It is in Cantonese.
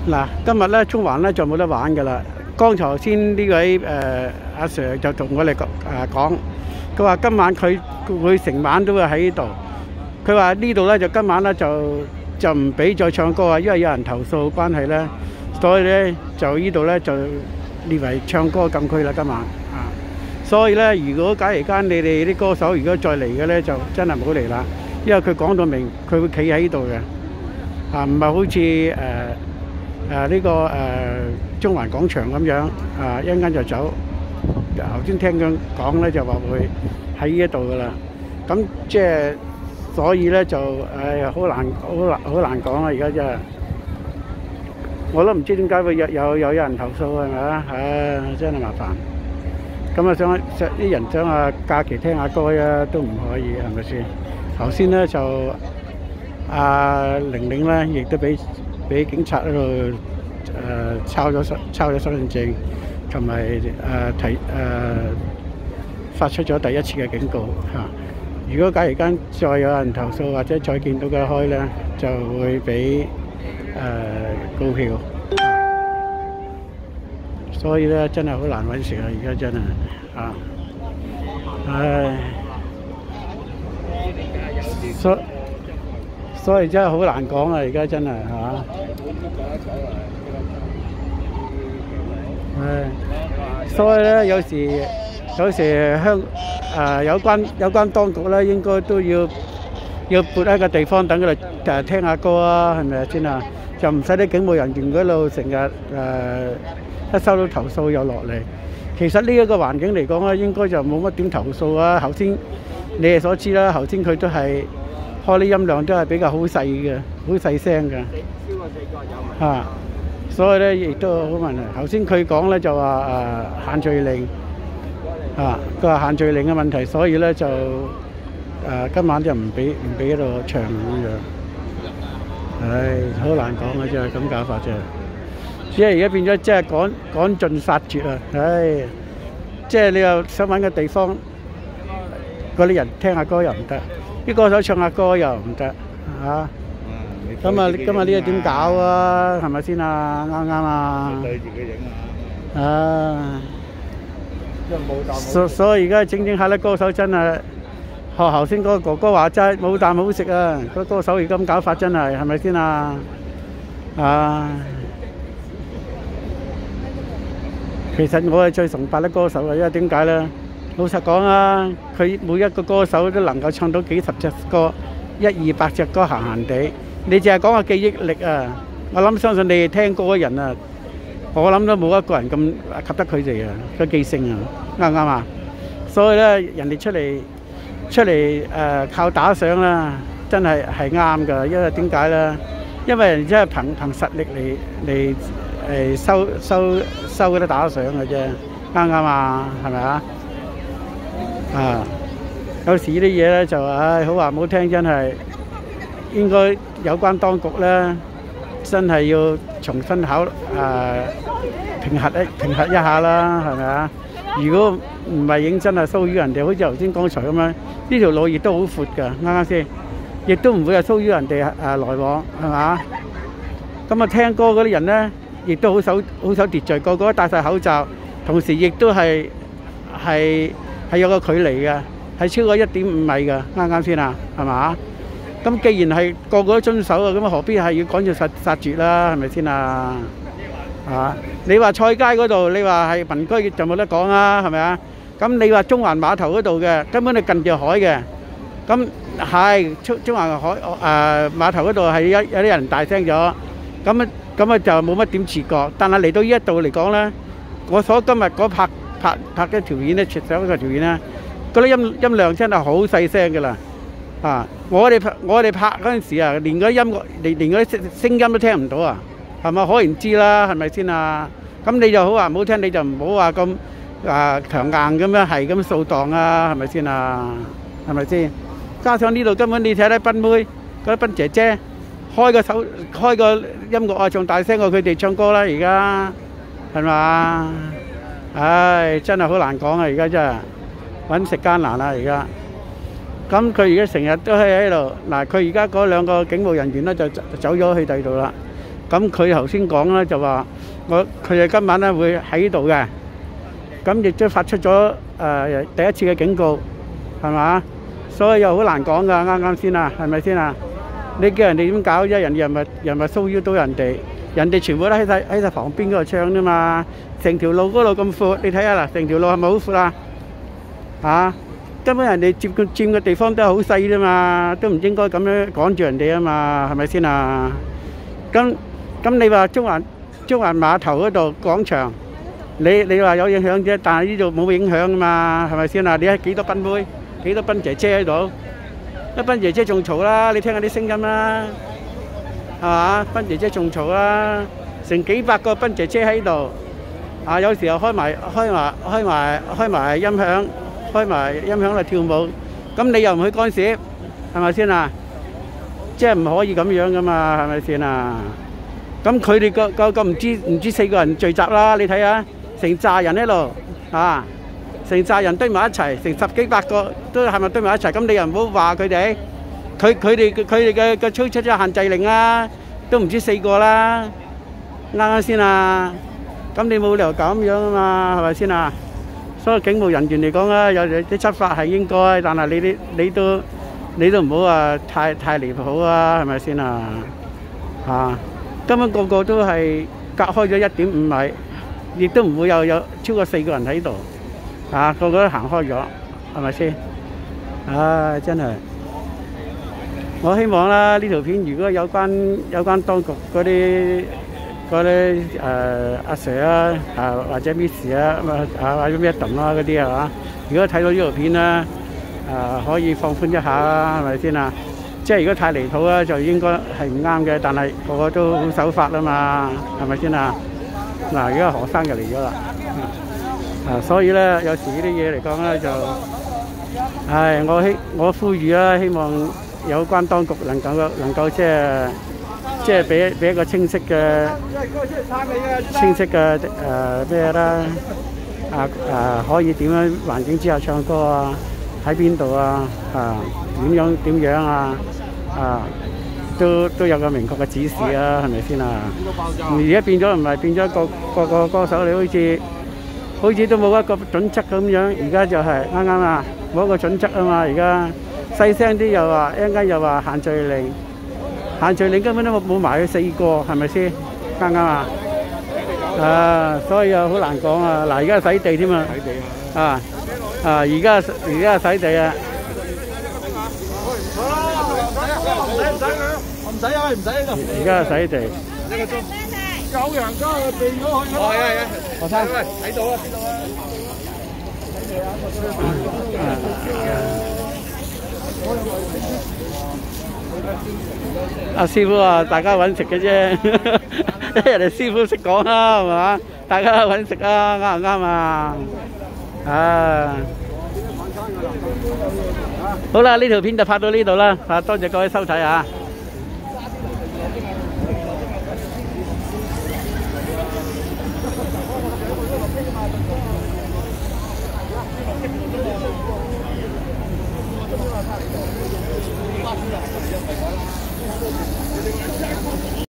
嗱，今日咧中環咧就冇得玩㗎啦。剛才先呢位阿 Sir 就同我哋講，佢話今晚佢會成晚都會喺呢度。佢話呢度咧就今晚咧就唔俾再唱歌啊，因為有人投訴關係咧，所以咧就呢度咧就列為唱歌禁區啦今晚啊。所以咧，如果假如間你哋啲歌手如果再嚟嘅咧，就真係唔好嚟啦，因為佢講到明，佢會企喺呢度嘅啊，唔係好似呢個中環廣場咁樣啊，一陣間就走。頭先聽佢講咧，就話會喺呢一度噶啦。咁即係所以咧就好難講啊！而家真係我都唔知點解會有人投訴係咪啊？真係麻煩。咁啊，想啲人想假期聽下歌啊，都唔可以係咪先？頭先咧就玲玲咧，亦都俾警察喺度抄咗身份證，同埋發出咗第一次嘅警告嚇。如果假如間再有人投訴或者再見到佢開咧，就會俾告票。所以咧真係好難揾食啊！而家真係所以真係好難講啊！而家真係所以咧有時有關當局咧，應該都要撥一個地方等佢哋聽下歌啊，係咪先啊？就唔使啲警務人員嗰度成日一收到投訴又落嚟。其實呢一個環境嚟講咧，應該就冇乜點投訴啊。頭先你哋所知啦，頭先佢都係開啲音量都係比較好細嘅，好細聲嘅。所以咧亦都好問題。頭先佢講咧就話限聚令佢話限聚令嘅問題，所以咧就今晚就唔俾喺度唱咁樣。好難講嘅，真係咁搞法啫。只係而家變咗即係趕盡殺絕啊！即係你又想揾個地方，嗰啲人聽下歌又唔得，啲歌手唱下歌又唔得嚇。咁啊，今日呢個點搞啊？係咪先啊？啱啊！對自己影啊！所以而家整下咧，歌手真係學頭先嗰個哥哥話齋冇啖好食啊！嗰歌手而家咁搞法真係咪先啊？其實我係最崇拜啲歌手嘅，因為點解咧？老實講啊，佢每一個歌手都能夠唱到幾十隻歌，100-200隻歌閒閒地。你淨係講個記憶力啊！我諗相信你哋聽歌嘅人啊，我諗都冇一個人咁及得佢哋啊，個記性啊，啱唔啱啊？所以咧，人哋出嚟靠打賞啦，真係啱㗎。因為點解咧？因為人真係憑實力嚟收嗰啲打賞嘅啫，啱唔啱啊？係咪啊？有時呢啲嘢咧就好話唔好聽，真係應該有關當局咧，真係要重新評核一下啦，係咪啊？如果唔係認真係騷擾人哋，好似頭先剛才咁樣，呢條路亦都好闊㗎，啱啱先？亦都唔會係騷擾人哋來往，係嘛？咁啊，聽歌嗰啲人咧，亦都好守秩序，個個都戴晒口罩，同時亦都係有個距離嘅，係超過1.5米嘅，啱啱先啊？係嘛？咁既然係個個都遵守啊，咁何必係要趕住殺絕啦？係咪先啊？你話菜街嗰度，你話係民居就冇得講啊？係咪啊？咁你話中環碼頭嗰度嘅，根本係近住海嘅，咁係中環海碼頭嗰度係有啲人大聲咗，咁啊就冇乜點自覺。但係嚟到呢一度嚟講咧，我所今日嗰拍嘅條片咧，上一個條片咧，嗰啲音量真係好細聲㗎啦。我哋拍嗰陣時啊，連嗰啲音樂連嗰啲聲音都聽唔到啊，係咪？可言知啦，係咪先啊？咁你就好話唔好聽，你就唔好話咁強硬咁樣係咁掃蕩啊，係咪先啊？係咪先？加上呢度根本你睇啲賓妹嗰啲賓姐姐開個音樂啊，仲大聲過佢哋唱歌啦，而家係嘛？真係好難講啊！而家真係揾食艱難啦，而家。咁佢而家成日都喺度嗱，佢而家嗰兩個警務人員咧就走咗去第二度啦。 咁佢頭先講咧就話佢哋今晚咧會喺度嘅，咁亦都發出咗第一次嘅警告，係嘛？所以又好難講㗎，啱啱先啊，係咪先啊？你叫人哋點搞啫？人哋又唔係騷擾到人哋，人哋全部都喺晒旁邊嗰度唱啫嘛。成條路嗰度咁闊，你睇下啦，成條路係咪好闊啊？嚇！根本人哋佔嘅地方都係好細啫嘛，都唔應該咁樣趕住人哋啊嘛，係咪先啊？咁你話中環碼頭嗰度廣場，你話有影響啫，但係呢度冇影響啊嘛，係咪先啊？你睇幾多賓妹，幾多賓姐姐喺度，一賓姐姐仲嘈啦，你聽下啲聲音啦，係嘛？賓姐姐仲嘈啦，成幾百個賓姐姐喺度，啊有時候開埋音響。開埋音響嚟跳舞，咁你又唔去干涉，係咪先啊？即係唔可以咁樣噶嘛，係咪先啊？咁佢哋個唔知4個人聚集啦，你睇下，成扎人喺度啊，成扎人堆埋一齊，成10幾8個都係咪堆埋一齊？咁你又唔好話佢哋，佢哋嘅推出咗限制令啊，都唔知4個啦，啱先啊？咁你冇理由咁樣啊嘛，係咪先啊？所以警務人員嚟講啦，有啲執法係應該，但係你都唔好話太離譜啊，係咪先啊？嚇，根本個個都係隔開咗1.5米，亦都唔會有超過4個人喺度，個個都行開咗，係咪先？唉，真係，我希望啦，呢條片如果有關當局嗰啲阿 Sir 啊，或者 Miss 啊，或者 Madam 啦嗰啲係嘛？如果睇到呢條片咧，可以放寬一下啦，係咪先啊？即係如果太離譜咧，就應該係唔啱嘅。但係個個都好守法啊嘛，係咪先啊？嗱，而家學生就嚟咗啦，所以咧有時呢啲嘢嚟講咧就，我呼籲啦，希望有關當局能夠即係俾一個清晰嘅咩啦，可以點樣環境之下唱歌啊？喺邊度啊？點樣啊？都有個明確嘅指示啊，係咪先啊？而家變咗唔係變咗個歌手，你好似都冇一個準則咁樣。而家就係啱啊，冇一個準則啊嘛。而家細聲啲又話，一陣間又話限聚令。限聚令根本都冇埋去4個，係咪先？啱啊！所以又好難講啊！嗱，而家洗地添啊！而家洗地啊！而家洗地。有人家變咗去啦！係學生睇到啊！阿師傅話：大家揾食嘅啫，人哋師傅識講啦，係嘛？大家揾食啊，啱唔啱啊？好啦，呢條片就拍到呢度啦，多謝各位收睇啊！